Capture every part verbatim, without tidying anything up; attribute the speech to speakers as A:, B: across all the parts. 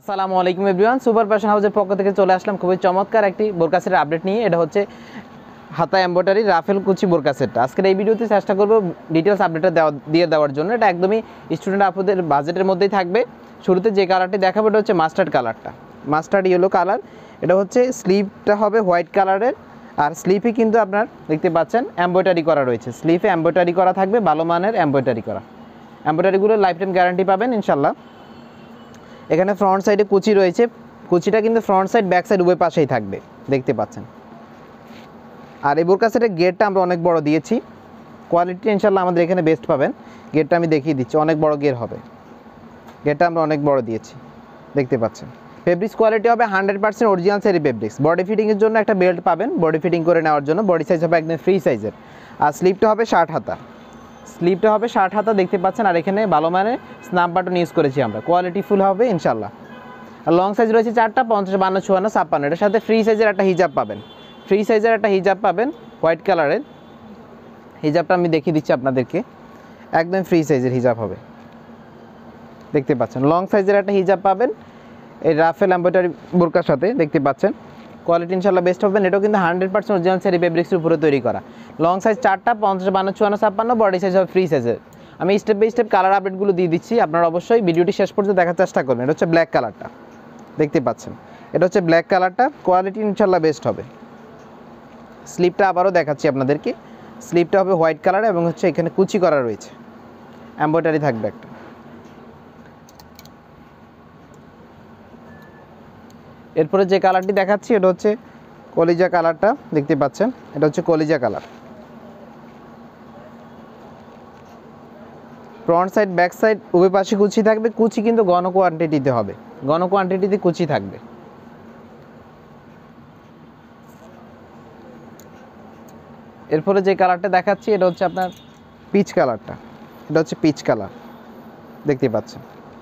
A: আসসালামু আলাইকুম everyone, super fashion হাউসের পক্ষ থেকে চলে আসলাম খুবই চমৎকার একটি বোরকা সেটের আপডেট নিয়ে। এটা হচ্ছে হাতা এমব্রয়ডারি রাফেল কুচি বোরকা সেটটা। আজকের এই ভিডিওতে চেষ্টা করব ডিটেলস আপডেটটা দেওয়া দিয়ে দেওয়ার জন্য। এটা একদমই স্টুডেন্ট আপুদের বাজেটের মধ্যেই থাকবে। শুরুতে যে কালারটি দেখাবো এটা হচ্ছে মাস্টার্ড কালারটা, মাস্টার্ড ইয়েলো কালার। এটা হচ্ছে স্লিভটা হবে হোয়াইট কালারের, আর স্লিভে কিন্তু আপনার দেখতে পাচ্ছেন এমব্রয়ডারি করা রয়েছে। স্লিভে এমব্রয়ডারি করা থাকবে, ভালো মানের এমব্রয়ডারি করা। এমব্রয়ডারিগুলো লাইফ টাইম গ্যারান্টি পাবেন ইনশাল্লাহ। এখানে ফ্রন্ট সাইডে কুচি রয়েছে, কুচিটা কিন্তু ফ্রন্ট সাইড ব্যাক সাইড উভয় পাশেই থাকবে, দেখতে পাচ্ছেন। আর এই বোরকা সেটের গেটটা আমরা অনেক বড় দিয়েছি, কোয়ালিটি ইনশাল্লাহ আমাদের এখানে বেস্ট পাবেন। গেটটা আমি দেখিয়ে দিচ্ছি, অনেক বড় গেট হবে। গেটটা আমরা অনেক বড় দিয়েছি, দেখতে পাচ্ছেন। ফেব্রিক্স কোয়ালিটি হবে হান্ড্রেড পার্সেন্ট অরিজিনাল সেরি ফেব্রিক্স। বডি ফিটিংয়ের জন্য একটা বেল্ট পাবেন, বডি ফিটিং করে নেওয়ার জন্য। বডি সাইজ হবে একদম ফ্রি সাইজের। আর স্লিপটা হবে ষাট হাতা, স্লিপটা হবে ষাট হাতা, দেখতে পাচ্ছেন। আর এখানে ভালো মানের স্ন্যাপ বাটন ইউজ করেছি আমরা, কোয়ালিটি ফুল হবে ইনশাল্লাহ। আর লং সাইজ রয়েছে চারটা, পঞ্চাশ, বান্ন, চুয়ান্ন, ছাপ্পান্ন। এটার সাথে ফ্রি সাইজের একটা হিজাব পাবেন, ফ্রি সাইজের একটা হিজাব পাবেন হোয়াইট কালারের। হিজাবটা আমি দেখিয়ে দিচ্ছি আপনাদেরকে, একদম ফ্রি সাইজের হিজাব হবে, দেখতে পাচ্ছেন। লং সাইজের একটা হিজাব পাবেন এই রাফেল এমব্রয়ডারি বোরকার সাথে, দেখতে পাচ্ছেন। কোয়ালিটি ইনশাল্লাহ বেস্ট পাবেন। এটাও কিন্তু হান্ড্রেড পার্সেন্ট অরিজিনাল সেরি ফেব্রিক্সের উপরে তৈরি করা। লং সাইজ চারটা, পঞ্চাশ, বান্ন, চুয়ান্ন, ছাপ্পান্ন। বডি সাইজ হবে ফ্রি সাইজের। আমি স্টেপ বাই স্টেপ কালার আপডেটগুলো দিয়ে দিচ্ছি, আপনারা অবশ্যই ভিডিওটি শেষ পর্যন্ত দেখার চেষ্টা করবেন। এটা হচ্ছে ব্ল্যাক কালারটা, দেখতে পাচ্ছেন। এটা হচ্ছে ব্ল্যাক কালারটা, কোয়ালিটি ইনশাল্লাহ বেস্ট হবে। স্লিপটা আবারও দেখাচ্ছি আপনাদেরকে। স্লিপটা হবে হোয়াইট কালার এবং হচ্ছে এখানে কুচি করা রয়েছে, এমব্রয়ডারি থাকবে একটা। এরপরে যে কালারটি দেখাচ্ছি এটা হচ্ছে কলিজা কালারটা, দেখতে পাচ্ছেন। এটা হচ্ছে কলিজা colour. Front side back side উভয় পাশে কুচি থাকবে। কুচি কিন্তু ঘন কোয়ান্টিটিতে হবে, ঘন কোয়ান্টিটিতে কুচি থাকবে। এরপরে যে কালারটা দেখাচ্ছি এটা হচ্ছে আপনার পিচ কালারটা। এটা হচ্ছে পিচ কালার, দেখতে পাচ্ছেন।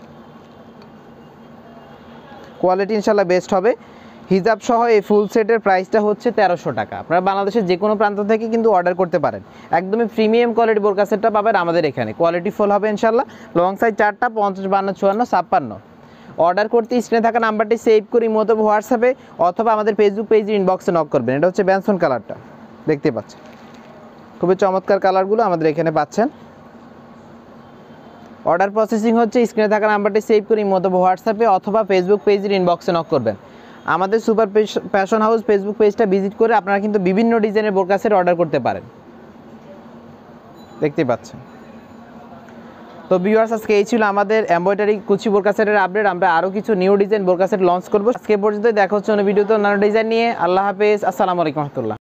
A: কোয়ালিটি ইনশাল্লাহ বেস্ট হবে। হিজাব সহ এই ফুল সেটের প্রাইসটা হচ্ছে তেরোশো টাকা। আপনারা বাংলাদেশের যে কোনো প্রান্ত থেকে কিন্তু অর্ডার করতে পারেন। একদমই প্রিমিয়াম কোয়ালিটি বোরকা সেটটা পাবেন আমাদের এখানে, কোয়ালিটি ফুল হবে ইনশাল্লাহ। লং সাইজ চারটা, পঞ্চাশ, বান্ন, চুয়ান্ন, ছাপ্পান্ন। অর্ডার করতে স্ক্রিনে থাকা নাম্বারটি সেভ করি মতো হোয়াটসঅ্যাপে অথবা আমাদের ফেসবুক পেজের ইনবক্সে নক করবেন। এটা হচ্ছে ব্যানসন কালারটা, দেখতে পাচ্ছেন। খুবই চমৎকার কালারগুলো আমাদের এখানে পাচ্ছেন। অর্ডার প্রসেসিং হচ্ছে স্ক্রিনে থাকা নাম্বারটি সেভ করে মতো হোয়াটসঅ্যাপে অথবা ফেসবুক পেজের ইনবক্সে নক করবেন। আমাদের সুপার ফ্যাশন হাউস ফেসবুক পেজটা ভিজিট করে আপনারা কিন্তু বিভিন্ন ডিজাইনের বোরকা সেট অর্ডার করতে পারেন, দেখতে পাচ্ছেন। তো ভিউয়ার্স, আজকে এই ছিল আমাদের এমব্রয়ডারি কুচি বোরকা সেটের আপডেট। আমরা আরও কিছু নিউ ডিজাইন বোরকা সেট লঞ্চ করবো। আজকে পর্যন্ত দেখা হচ্ছে অন্য ভিডিওতে অন্যান্য ডিজাইন নিয়ে। আল্লাহ হাফেজ, আসসালামু আলাইকুম রহমতুল্লাহ।